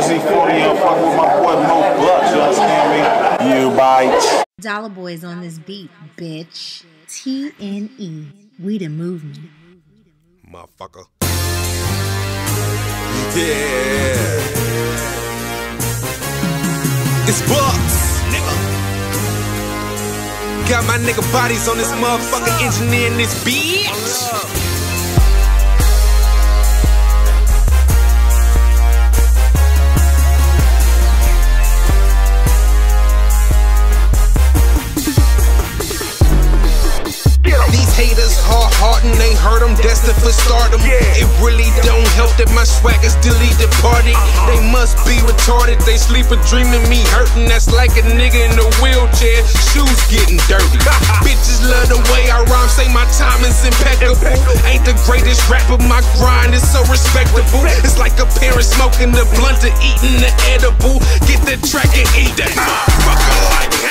Z40 and fuck with my boy Mo Bucks, you understand me? You bite. Dollar Boy's on this beat, bitch. TNE, we the movement. Motherfucker. Yeah. It's Bucks, nigga. Got my nigga bodies on this motherfucker engineering this bitch. Haters hard-hearted, they heard them destined for stardom. It really don't help that my swaggers delete the party. They must be retarded, they sleep a dreaming me hurting. That's like a nigga in a wheelchair, shoes getting dirty. Bitches love the way I rhyme, say my time is impeccable. Ain't the greatest rapper, my grind is so respectable. It's like a parent smoking the blunt or eating the edible. Get the track and eat that motherfucker like